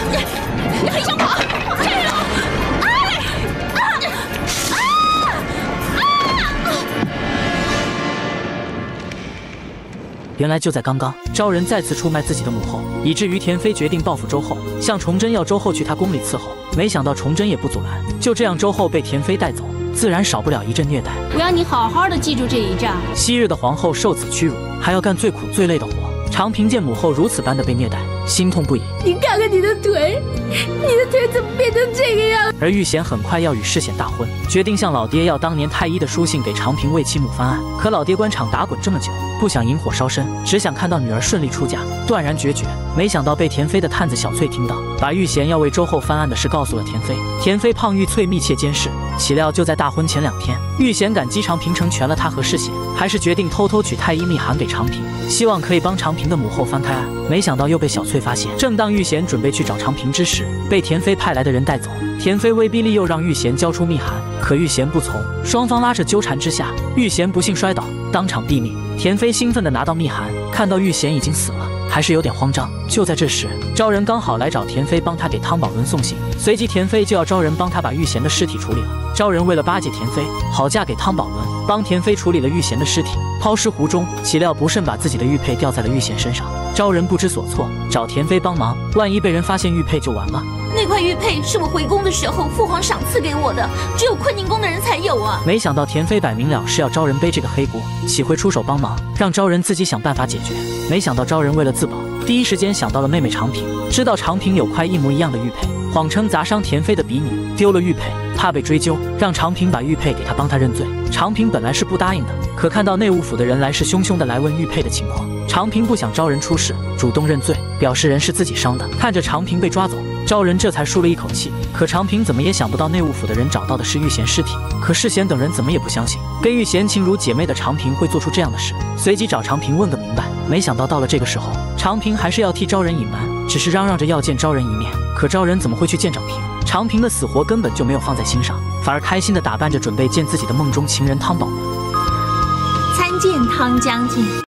你还想跑？这样！ 原来就在刚刚，昭仁再次出卖自己的母后，以至于田妃决定报复周后，向崇祯要周后去他宫里伺候。没想到崇祯也不阻拦，就这样周后被田妃带走，自然少不了一阵虐待。 我要你好好的记住这一仗。 昔日的皇后受此屈辱，还要干最苦最累的活。长平见母后如此般的被虐待，心痛不已。 你看看你的腿，你的腿怎么变成这个样？ 而玉贤很快要与世显大婚，决定向老爹要当年太医的书信给长平为其母翻案。可老爹官场打滚这么久，不想引火烧身，只想看到女儿顺利出嫁，断然决绝。没想到被田妃的探子小翠听到，把玉贤要为周后翻案的事告诉了田妃。田妃胖玉翠密切监视，岂料就在大婚前2天，玉贤感激长平成全了他和世显，还是决定偷偷取太医密函给长平，希望可以帮长平的母后翻开案。没想到又被小翠发现。正当玉贤准备去找长平之时，被田妃派来的人带走。田妃威逼利诱让玉贤交出密函，可玉贤不从，双方拉扯纠缠之下，玉贤不幸摔倒，当场毙命。田妃兴奋地拿到密函，看到玉贤已经死了，还是有点慌张。就在这时，昭仁刚好来找田妃帮他给汤宝伦送信，随即田妃就要昭仁帮他把玉贤的尸体处理了。昭仁为了巴结田妃，好嫁给汤宝伦，帮田妃处理了玉贤的尸体，抛尸湖中，岂料不慎把自己的玉佩掉在了玉贤身上。昭仁不知所措，找田妃帮忙，万一被人发现玉佩就完了。 那块玉佩是我回宫的时候父皇赏赐给我的，只有坤宁宫的人才有啊！ 没想到田妃摆明了是要昭仁背这个黑锅，岂会出手帮忙，让昭仁自己想办法解决。没想到昭仁为了自保，第一时间想到了妹妹长平，知道长平有块一模一样的玉佩，谎称砸伤田妃的嫡女，丢了玉佩，怕被追究，让长平把玉佩给他帮他认罪。长平本来是不答应的，可看到内务府的人来势汹汹的来问玉佩的情况，长平不想昭仁出事，主动认罪，表示人是自己伤的。看着长平被抓走，昭仁这才舒了一口气。可长平怎么也想不到内务府的人找到的是玉贤尸体，可世贤等人怎么也不相信跟玉贤情如姐妹的长平会做出这样的事，随即找长平问个明白。没想到到了这个时候，长平还是要替昭仁隐瞒，只是嚷嚷着要见昭仁一面。可昭仁怎么会去见长平？长平的死活根本就没有放在心上，反而开心地打扮着准备见自己的梦中情人汤宝伦。 参见汤将军。